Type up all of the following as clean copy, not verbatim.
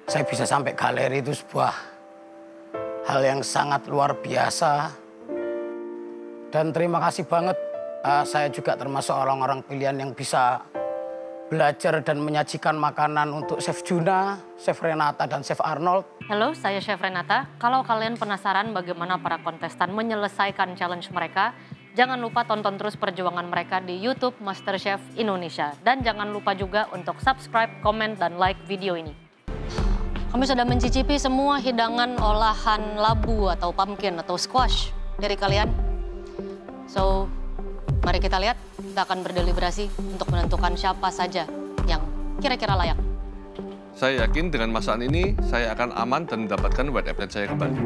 saya bisa sampai galeri itu sebuah hal yang sangat luar biasa. Dan terima kasih banget, saya juga termasuk orang-orang pilihan yang bisa belajar dan menyajikan makanan untuk Chef Juna, Chef Renata, dan Chef Arnold. Halo, saya Chef Renata. Kalau kalian penasaran bagaimana para kontestan menyelesaikan challenge mereka, jangan lupa tonton terus perjuangan mereka di YouTube MasterChef Indonesia. Dan jangan lupa juga untuk subscribe, komen, dan like video ini. Kami sudah mencicipi semua hidangan olahan labu atau pumpkin atau squash dari kalian. So, mari kita lihat, kita akan berdeliberasi untuk menentukan siapa saja yang kira-kira layak. Saya yakin dengan masakan ini, saya akan aman dan mendapatkan white apron saya kembali.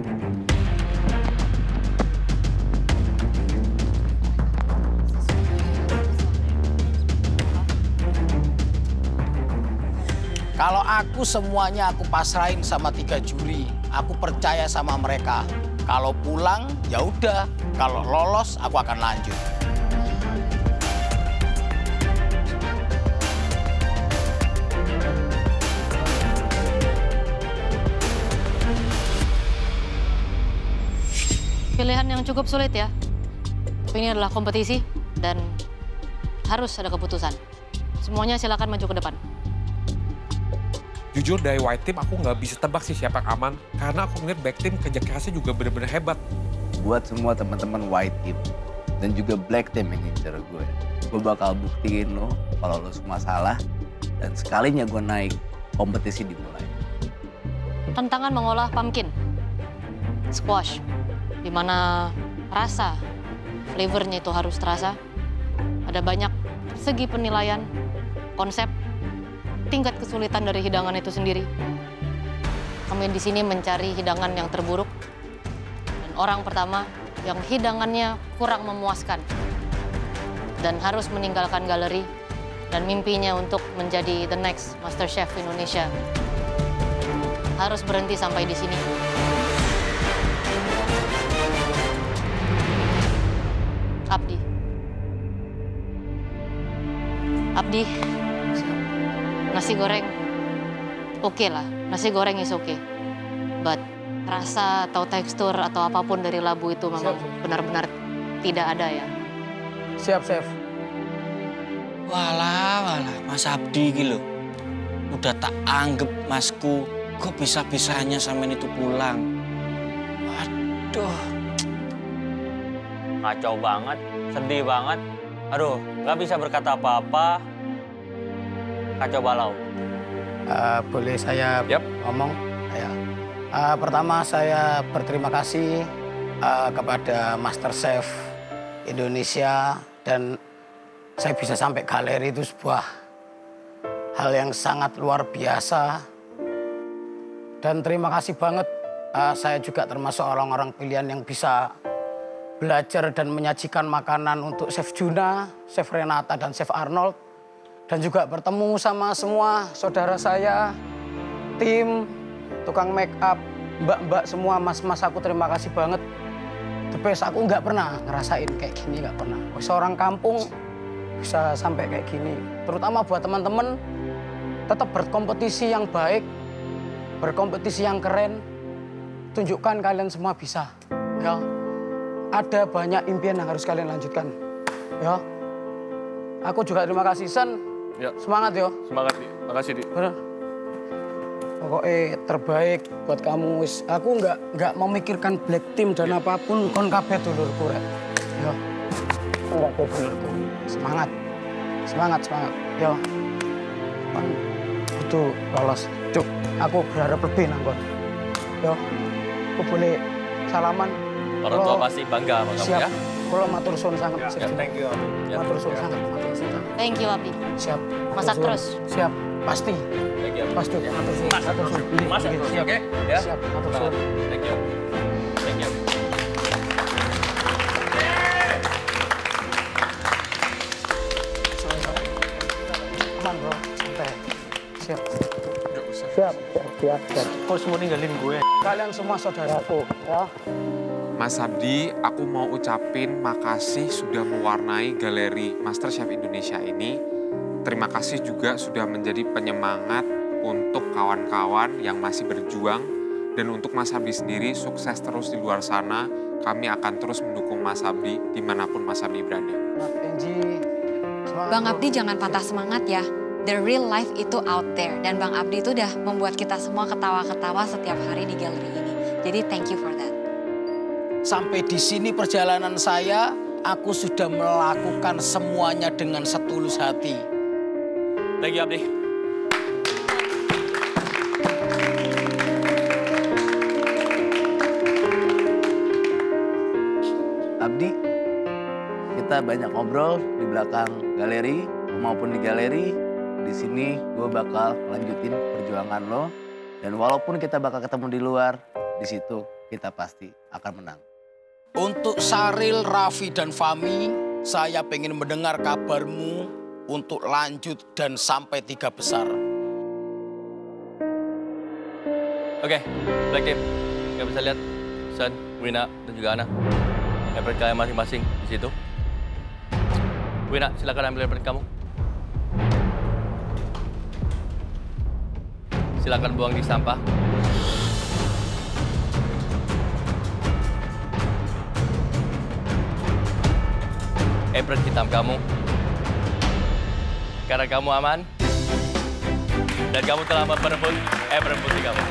Kalau aku semuanya aku pasrahin sama 3 juri. Aku percaya sama mereka. Kalau pulang, ya udah. Kalau lolos, aku akan lanjut. Pilihan yang cukup sulit ya. Tapi ini adalah kompetisi dan harus ada keputusan. Semuanya silakan maju ke depan. Jujur dari white team aku nggak bisa tebak sih siapa yang aman. Karena aku ngeliat back team kerja kerasnya juga benar-benar hebat. Buat semua teman-teman white team dan juga black team yang ngincer gue bakal buktiin lo kalau lo semua salah. Dan sekalinya gue naik, kompetisi dimulai. Tantangan mengolah pumpkin, squash, di mana rasa, flavornya itu harus terasa. Ada banyak segi penilaian, konsep, tingkat kesulitan dari hidangan itu sendiri. Kami di sini mencari hidangan yang terburuk. Dan orang pertama yang hidangannya kurang memuaskan dan harus meninggalkan galeri dan mimpinya untuk menjadi the next MasterChef Indonesia harus berhenti sampai di sini. Abdi. Abdi, nasi goreng oke lah, nasi goreng is oke. But rasa atau tekstur atau apapun dari labu itu memang benar-benar tidak ada ya. Siap, Chef. Walah, Mas Abdi gitu. Udah tak anggap masku, kok bisa-bisanya sampean itu pulang. Waduh. Kacau banget, sedih banget. Aduh, nggak bisa berkata apa-apa. Kacau balau. Boleh saya ngomong? Ya. Pertama saya berterima kasih kepada MasterChef Indonesia dan saya bisa sampai galeri itu sebuah hal yang sangat luar biasa. Dan terima kasih banget, saya juga termasuk orang-orang pilihan yang bisa belajar dan menyajikan makanan untuk Chef Juna, Chef Renata, dan Chef Arnold. Dan juga bertemu sama semua saudara saya, tim, tukang make up, mbak-mbak semua, mas-mas, aku terima kasih banget. The best, aku nggak pernah ngerasain kayak gini, nggak pernah. Seorang kampung bisa sampai kayak gini. Terutama buat teman-teman, tetap berkompetisi yang baik, berkompetisi yang keren. Tunjukkan kalian semua bisa. Ya, ada banyak impian yang harus kalian lanjutkan. Ya, aku juga terima kasih, Sen. Ya. Semangat yo. Semangat, Di. Makasih, Di. Bener. Pokoknya terbaik buat kamu. Aku nggak memikirkan black team dan apapun. Kon kabeh dulurku rek. Yo. Enggak dulurku. Semangat. Semangat. Yo. Kon butuh lolos. Cuk, aku berharap lebih nang kon. Yo. Aku boleh salaman. Orang tua pasti bangga sama kamu siap. ya. Kalau matur suwun sangat. Ya, thank you. Matur suwun sangat. Thank you, Abdi. Siap. Masak terus. Siap. Pasti. Thank you. Pasti. Matur suwun. Matur suwun. Masak terus, oke? Ya. Siap. Matur suwun. Thank you. Thank you. Aman bro, santai. Siap. Siap. Kok semua ninggalin gue? Kalian semua saudaraku, ya. Mas Abdi, aku mau ucapin makasih sudah mewarnai galeri MasterChef Indonesia ini. Terima kasih juga sudah menjadi penyemangat untuk kawan-kawan yang masih berjuang, dan untuk Mas Abdi sendiri sukses terus di luar sana. Kami akan terus mendukung Mas Abdi dimanapun Mas Abdi berada. Bang Abdi jangan patah semangat ya. The real life itu out there. Dan Bang Abdi itu udah membuat kita semua ketawa-ketawa setiap hari di galeri ini. Jadi thank you for that. Sampai di sini perjalanan saya, aku sudah melakukan semuanya dengan setulus hati. Thank you, Abdi. Abdi, kita banyak ngobrol di belakang galeri maupun di galeri. Di sini gue bakal lanjutin perjuangan lo. Dan walaupun kita bakal ketemu di luar, di situ kita pasti akan menang. Untuk Syahril, Raffi, dan Fahmi, saya pengen mendengar kabarmu untuk lanjut dan sampai 3 besar. Oke, Black Team. Kita bisa lihat Sen, Wina, dan juga Ana. Apron kalian masing-masing di situ. Wina, silakan ambil apron kamu. Silakan buang di sampah. Apron hitam kamu. Karena kamu aman. Dan kamu telah merebut apron putih kamu.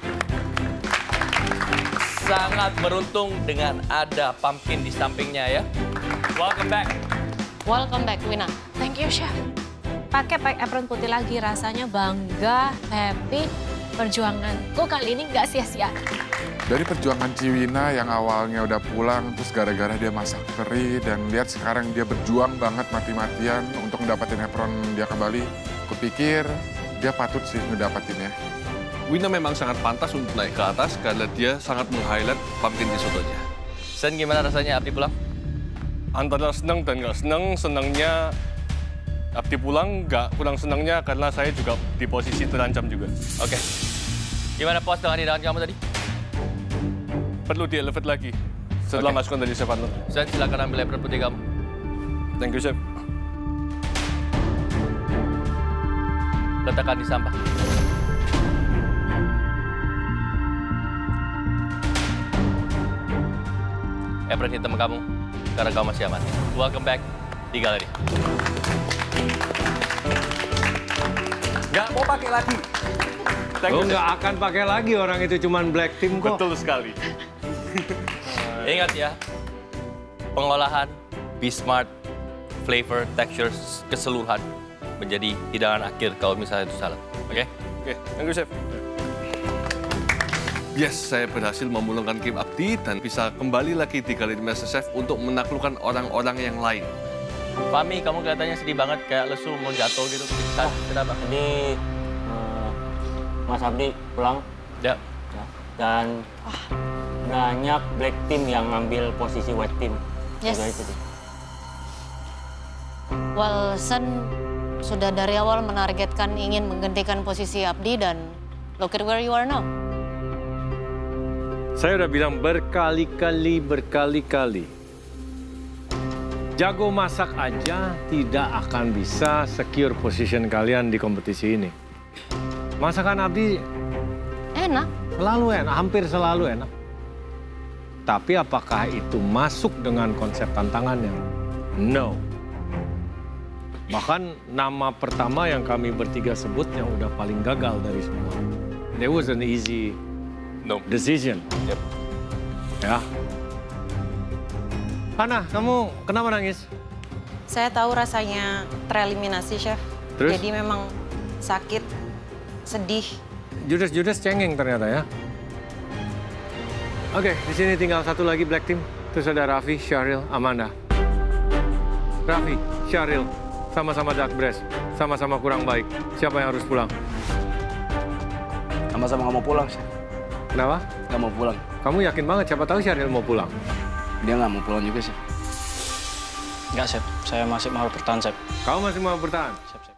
Sangat beruntung dengan ada pumpkin di sampingnya ya. Welcome back. Welcome back, Wina. Thank you, Chef. Pakai apron putih lagi, rasanya bangga, happy. Perjuanganku kali ini nggak sia-sia. Dari perjuangan Ciwina yang awalnya udah pulang, terus gara-gara dia masak teri, dan lihat sekarang dia berjuang banget mati-matian untuk mendapatkan apron dia kembali. Kupikir dia patut sih ngedapatinnya. Wina memang sangat pantas untuk naik ke atas karena dia sangat meng-highlight pumpkin risottonya. Sen, gimana rasanya Abdi pulang? Antara senang dan nggak senang. Senangnya Abdi pulang, nggak kurang senangnya karena saya juga di posisi terancam juga. Oke. Gimana pos dengan hidangan kamu tadi? Perlu di-elevate lagi setelah masukan dari Chef Arnold. Sen, silakan ambil apron putih kamu. Thank you, Chef. Letakkan di sampah. Apron hitam kamu, karena kamu masih aman. Welcome back di galeri. Nggak mau pakai lagi. Lo nggak akan pakai lagi, orang itu cuman Black Team kok. Betul sekali. Ingat ya, pengolahan, be smart, flavor, texture, keseluruhan menjadi hidangan akhir kalau misalnya itu salah. Oke? Oke, thank you, Chef. Yes, saya berhasil memulangkan Kim Abdi dan bisa kembali lagi di Galeri MasterChef untuk menaklukkan orang-orang yang lain. Fahmi, kamu kelihatannya sedih banget, kayak lesu mau jatuh gitu. Kenapa? Jadi Mas Abdi pulang. Ya. Dan banyak Black Team yang ngambil posisi White Team. Yes. Itu sih. Well, Sen sudah dari awal menargetkan ingin menggantikan posisi Abdi dan look at where you are now. Saya udah bilang berkali-kali. Jago masak aja tidak akan bisa secure position kalian di kompetisi ini. Masakan Abdi enak. Selalu enak, hampir selalu enak. Tapi apakah itu masuk dengan konsep tantangannya? No. Bahkan nama pertama yang kami bertiga sebut yang udah paling gagal dari semua. There was an easy decision. Yep. Ya. Hana, kamu kenapa nangis? Saya tahu rasanya tereliminasi, Chef. Terus? Jadi memang sakit, sedih. Judes cengeng ternyata ya. Oke, di sini tinggal satu lagi Black Team. Terus ada Raffi, Syahril, Amanda. Raffi, Syahril, sama-sama dark breast, sama-sama kurang baik. Siapa yang harus pulang? Sama-sama nggak mau pulang, Chef. Kenapa? Nggak mau pulang. Kamu yakin banget siapa tahu Syahril mau pulang? Dia nggak mau pulang juga, Chef. Nggak, Chef. Saya masih mau bertahan, Chef. Kamu masih mau bertahan? Chef.